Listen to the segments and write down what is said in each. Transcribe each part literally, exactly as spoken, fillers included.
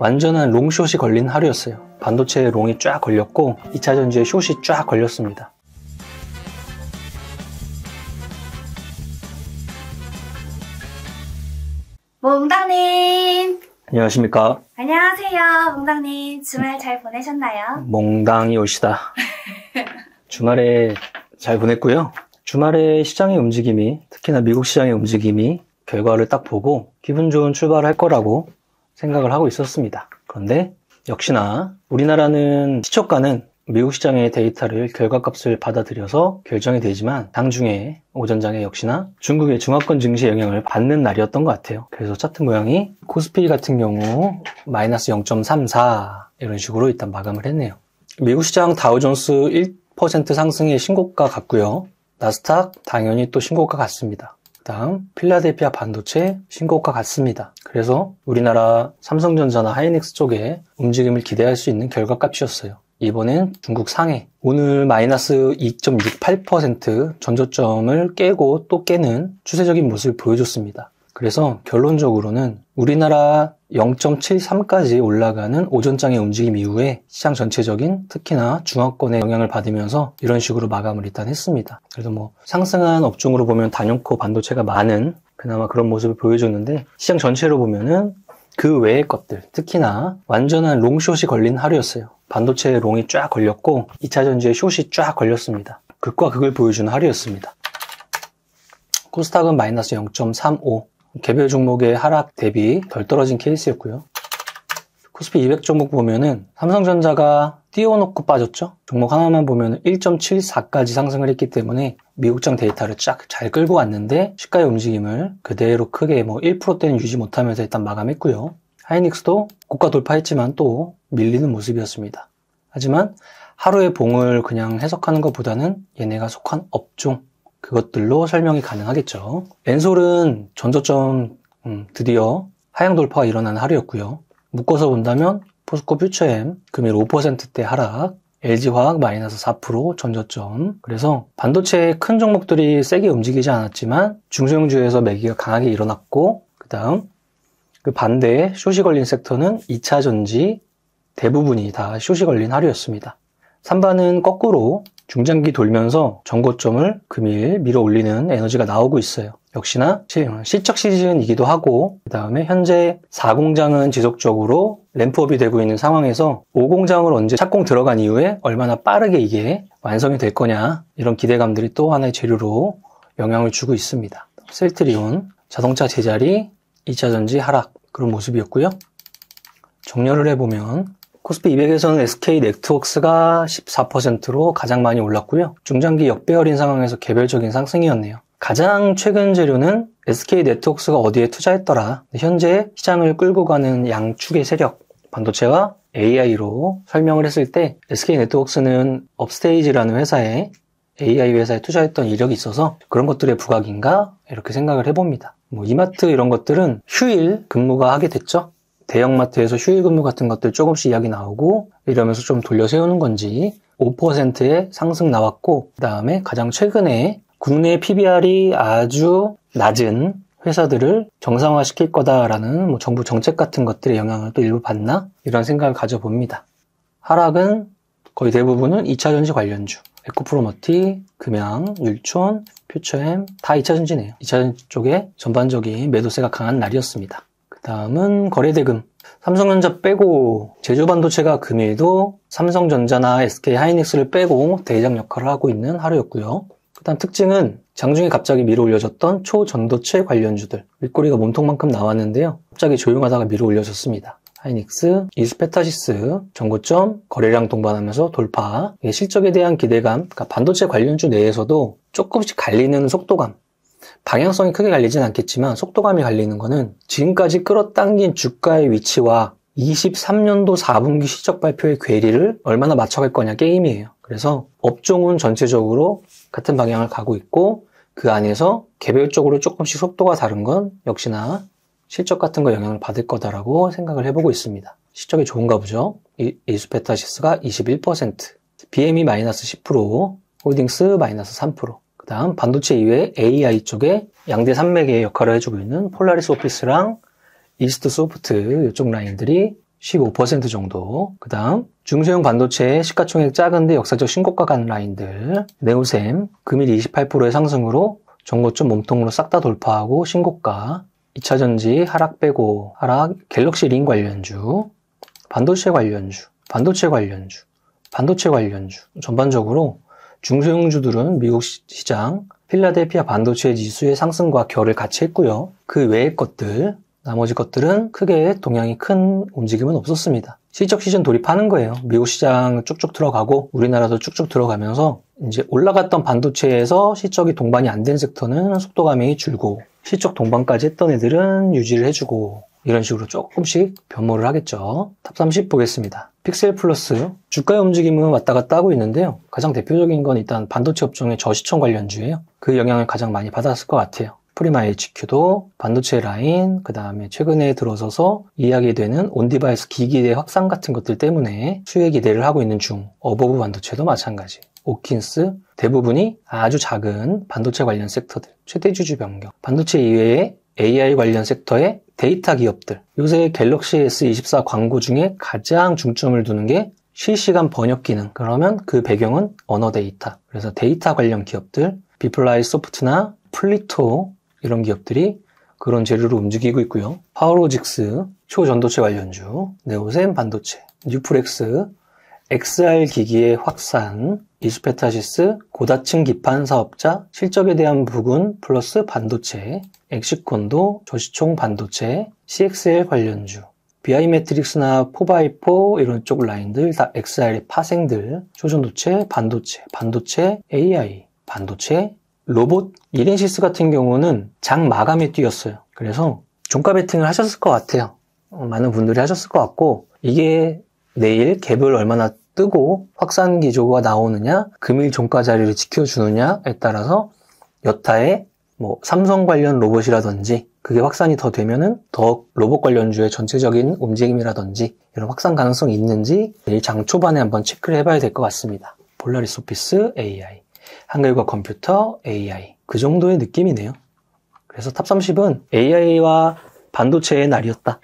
완전한 롱숏이 걸린 하루였어요. 반도체에 롱이 쫙 걸렸고 이차전지에 숏이 쫙 걸렸습니다. 몽당님! 안녕하십니까? 안녕하세요, 몽당님. 주말 잘 보내셨나요? 몽당이 오시다. 주말에 잘 보냈고요. 주말에 시장의 움직임이, 특히나 미국 시장의 움직임이 결과를 딱 보고 기분 좋은 출발을 할 거라고 생각을 하고 있었습니다. 그런데 역시나 우리나라는 시초가는 미국 시장의 데이터를 결과값을 받아들여서 결정이 되지만 장중에 오전장에 역시나 중국의 중화권 증시의 영향을 받는 날이었던 것 같아요. 그래서 차트 모양이 코스피 같은 경우 마이너스 영 점 삼사 이런 식으로 일단 마감을 했네요. 미국 시장 다우존스 일 퍼센트 상승의 신고가 같고요. 나스닥 당연히 또 신고가 같습니다. 그 다음 필라델피아 반도체 신고가 같습니다. 그래서 우리나라 삼성전자나 하이닉스 쪽에 움직임을 기대할 수 있는 결과값이었어요. 이번엔 중국 상해, 오늘 마이너스 이 점 육팔 퍼센트 전저점을 깨고 또 깨는 추세적인 모습을 보여줬습니다. 그래서 결론적으로는 우리나라 영 점 칠삼까지 올라가는 오전장의 움직임 이후에 시장 전체적인 특히나 중화권의 영향을 받으면서 이런 식으로 마감을 일단 했습니다. 그래도 뭐 상승한 업종으로 보면 단연코 반도체가 많은 그나마 그런 모습을 보여줬는데 시장 전체로 보면은 그 외의 것들, 특히나 완전한 롱숏이 걸린 하루였어요. 반도체에 롱이 쫙 걸렸고 이차전지에 숏이 쫙 걸렸습니다. 극과 극을 보여주는 하루였습니다. 코스닥은 마이너스 영 점 삼오, 개별 종목의 하락 대비 덜 떨어진 케이스였고요. 코스피 이백 종목 보면은 삼성전자가 띄워놓고 빠졌죠. 종목 하나만 보면 일 점 칠사까지 상승을 했기 때문에 미국장 데이터를 쫙 잘 끌고 왔는데 시가의 움직임을 그대로 크게 뭐 일 퍼센트대는 유지 못하면서 일단 마감했고요. 하이닉스도 고가 돌파했지만 또 밀리는 모습이었습니다. 하지만 하루의 봉을 그냥 해석하는 것보다는 얘네가 속한 업종, 그것들로 설명이 가능하겠죠. 엔솔은 전저점 음, 드디어 하향 돌파가 일어난 하루였고요. 묶어서 본다면 포스코 퓨처엠 금일 오 퍼센트대 하락, 엘지화학 마이너스 사 퍼센트 전저점. 그래서 반도체의 큰 종목들이 세게 움직이지 않았지만 중소형주에서 매기가 강하게 일어났고, 그 다음 그 반대에 숏이 걸린 섹터는 이차전지 대부분이 다 숏이 걸린 하루였습니다. 삼반은 거꾸로 중장기 돌면서 전고점을 금일 밀어 올리는 에너지가 나오고 있어요. 역시나 실적 시즌이기도 하고, 그 다음에 현재 사 공장은 지속적으로 램프업이 되고 있는 상황에서 오 공장을 언제 착공 들어간 이후에 얼마나 빠르게 이게 완성이 될 거냐, 이런 기대감들이 또 하나의 재료로 영향을 주고 있습니다. 셀트리온, 자동차 제자리, 이차전지 하락, 그런 모습이었고요. 정렬을 해보면 코스피 이백에서는 에스케이네트워크스가 십사 퍼센트로 가장 많이 올랐고요. 중장기 역배열인 상황에서 개별적인 상승이었네요. 가장 최근 재료는 에스케이네트워크스가 어디에 투자했더라. 현재 시장을 끌고 가는 양축의 세력, 반도체와 에이아이로 설명을 했을 때 에스케이네트워크스는 업스테이지라는 회사에 에이아이 회사에 투자했던 이력이 있어서 그런 것들의 부각인가? 이렇게 생각을 해봅니다. 뭐 이마트 이런 것들은 휴일 근무가 하게 됐죠. 대형마트에서 휴일 근무 같은 것들 조금씩 이야기 나오고 이러면서 좀 돌려 세우는 건지 오 퍼센트의 상승 나왔고, 그 다음에 가장 최근에 국내 피비알이 아주 낮은 회사들을 정상화시킬 거다라는 뭐 정부 정책 같은 것들의 영향을 또 일부 받나? 이런 생각을 가져봅니다. 하락은 거의 대부분은 이차전지 관련주, 에코프로머티, 금양, 율촌, 퓨처엠 다 이차전지네요. 이차전지 쪽에 전반적인 매도세가 강한 날이었습니다. 그 다음은 거래대금. 삼성전자 빼고 제주반도체가 금일도 삼성전자나 에스케이하이닉스를 빼고 대장 역할을 하고 있는 하루였고요. 그 다음 특징은 장중에 갑자기 밀어 올려졌던 초전도체 관련주들. 윗꼬리가 몸통만큼 나왔는데요. 갑자기 조용하다가 밀어 올려졌습니다. 하이닉스, 이스페타시스, 전고점, 거래량 동반하면서 돌파. 실적에 대한 기대감, 그러니까 반도체 관련주 내에서도 조금씩 갈리는 속도감. 방향성이 크게 갈리진 않겠지만 속도감이 갈리는 거는 지금까지 끌어당긴 주가의 위치와 이십삼 년도 사 분기 실적 발표의 괴리를 얼마나 맞춰갈 거냐 게임이에요. 그래서 업종은 전체적으로 같은 방향을 가고 있고 그 안에서 개별적으로 조금씩 속도가 다른 건 역시나 실적 같은 거 영향을 받을 거다라고 생각을 해보고 있습니다. 실적이 좋은가 보죠. 이, 이스페타시스가 이십일 퍼센트, 비엠이 마이너스 십 퍼센트, 홀딩스 마이너스 삼 퍼센트. 그 다음 반도체 이외에 에이아이 쪽에 양대 산맥의 역할을 해주고 있는 폴라리스 오피스랑 이스트 소프트 이쪽 라인들이 십오 퍼센트 정도. 그 다음 중소형 반도체의 시가총액 작은데 역사적 신고가 간 라인들. 네오셈 금일 이십팔 퍼센트의 상승으로 전고점 몸통으로 싹 다 돌파하고 신고가. 이차전지 하락 빼고 하락. 갤럭시 링 관련주, 반도체 관련주, 반도체 관련주, 반도체 관련주. 전반적으로 중소형주들은 미국 시장 필라델피아 반도체 지수의 상승과 결을 같이 했고요. 그 외의 것들, 나머지 것들은 크게 동향이 큰 움직임은 없었습니다. 실적 시즌 돌입하는 거예요. 미국 시장 쭉쭉 들어가고 우리나라도 쭉쭉 들어가면서 이제 올라갔던 반도체에서 실적이 동반이 안 된 섹터는 속도감이 줄고 실적 동반까지 했던 애들은 유지를 해주고 이런 식으로 조금씩 변모를 하겠죠. 탑 삼십 보겠습니다. 픽셀 플러스 주가의 움직임은 왔다 갔다 하고 있는데요. 가장 대표적인 건 일단 반도체 업종의 저시청 관련주예요. 그 영향을 가장 많이 받았을 것 같아요. 프리마 에이치큐도 반도체 라인, 그 다음에 최근에 들어서서 이야기되는 온디바이스 기기의 확산 같은 것들 때문에 수혜 기대를 하고 있는 중. 어버브 반도체도 마찬가지. 오킨스 대부분이 아주 작은 반도체 관련 섹터들, 최대 주주 변경. 반도체 이외에 에이아이 관련 섹터의 데이터 기업들. 요새 갤럭시 에스 이십사 광고 중에 가장 중점을 두는 게 실시간 번역 기능. 그러면 그 배경은 언어 데이터. 그래서 데이터 관련 기업들, 비플라이 소프트나 플리토 이런 기업들이 그런 재료로 움직이고 있고요. 파워로직스, 초전도체 관련주, 네오셈 반도체, 뉴플렉스, 엑스알 기기의 확산, 이수페타시스, 고다층 기판 사업자, 실적에 대한 부분 플러스 반도체, 엑시콘도 저시총 반도체, 씨엑스엘 관련주, 비아이매트릭스나 포바이포 이런 쪽 라인들 다 엑스알의 파생들, 초전도체, 반도체, 반도체, 에이아이, 반도체, 로봇, 이렌시스 같은 경우는 장 마감에 뛰었어요. 그래서 종가 베팅을 하셨을 것 같아요. 많은 분들이 하셨을 것 같고 이게 내일 갭을 얼마나 뜨고 확산 기조가 나오느냐, 금일 종가 자리를 지켜주느냐에 따라서 여타의 뭐 삼성 관련 로봇이라든지 그게 확산이 더 되면은 더 로봇 관련주의 전체적인 움직임이라든지 이런 확산 가능성이 있는지 내일 장 초반에 한번 체크를 해봐야 될 것 같습니다. 폴라리스 오피스 에이아이, 한글과 컴퓨터 에이아이 그 정도의 느낌이네요. 그래서 탑 삼십은 에이아이와 반도체의 날이었다.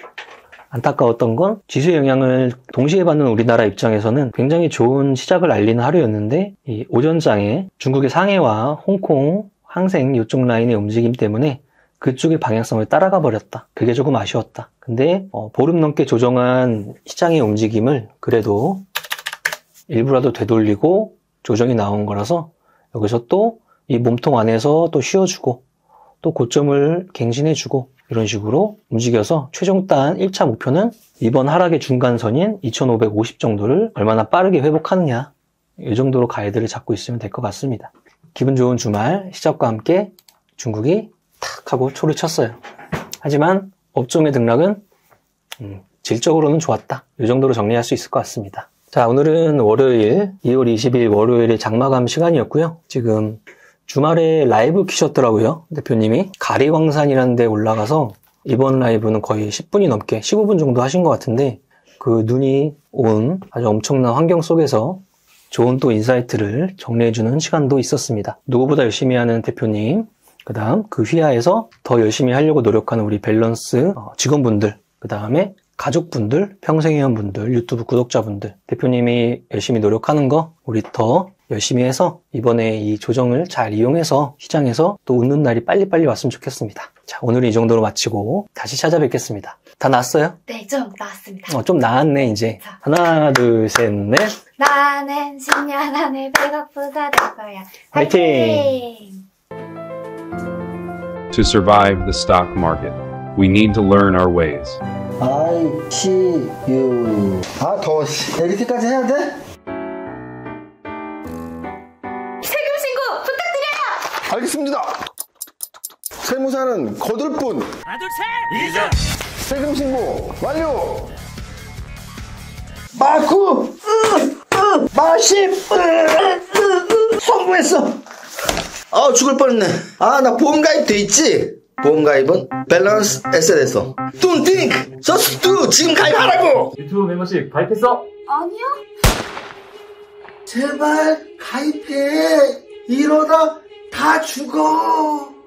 안타까웠던 건 지수 영향을 동시에 받는 우리나라 입장에서는 굉장히 좋은 시작을 알리는 하루였는데 이 오전장에 중국의 상해와 홍콩, 항생 이쪽 라인의 움직임 때문에 그쪽의 방향성을 따라가 버렸다. 그게 조금 아쉬웠다. 근데 어, 보름 넘게 조정한 시장의 움직임을 그래도 일부라도 되돌리고 조정이 나온 거라서 여기서 또 이 몸통 안에서 또 쉬어주고 또 고점을 갱신해주고 이런 식으로 움직여서 최종단 일 차 목표는 이번 하락의 중간선인 이천오백오십 정도를 얼마나 빠르게 회복하느냐 이 정도로 가이드를 잡고 있으면 될 것 같습니다. 기분 좋은 주말 시작과 함께 중국이 탁 하고 초를 쳤어요. 하지만 업종의 등락은 음, 질적으로는 좋았다. 이 정도로 정리할 수 있을 것 같습니다. 자, 오늘은 월요일 이월 이십일 월요일의 장마감 시간이었고요. 지금 주말에 라이브 키셨더라고요. 대표님이 가리광산이라는 데 올라가서 이번 라이브는 거의 십 분이 넘게 십오 분 정도 하신 것 같은데 그 눈이 온 아주 엄청난 환경 속에서 좋은 또 인사이트를 정리해주는 시간도 있었습니다. 누구보다 열심히 하는 대표님, 그 다음 그 휘하에서 더 열심히 하려고 노력하는 우리 밸런스 직원분들, 그 다음에 가족분들, 평생회원분들, 유튜브 구독자분들, 대표님이 열심히 노력하는 거 우리 더 열심히 해서 이번에 이 조정을 잘 이용해서 시장에서 또 웃는 날이 빨리빨리 왔으면 좋겠습니다. 자, 오늘은 이 정도로 마치고 다시 찾아뵙겠습니다. 다 나았어요? 네, 좀 나왔습니다. 어, 좀 나았네 이제. 자. 하나, 둘, 셋, 넷. 나는 십 년 안에 배고프다 될 거야. 화이팅! 화이팅! To survive the stock market, we need to learn our ways. I see you. 아, 더워. 이렇게까지 해야 돼? 세금 신고 부탁드려요! 알겠습니다. 세무사는 거둘 뿐. 하나 둘 셋! 세금 신고 완료. 마구 마십 성공했어. 아, 죽을 뻔했네. 아, 나 보험가입 돼 있지? 보험가입은 밸런스 에셋에서. Don't think, just do. 지금 가입하라고. 유튜브 멤버십 가입했어? 아니요? 제발 가입해. 이러다 다 죽어.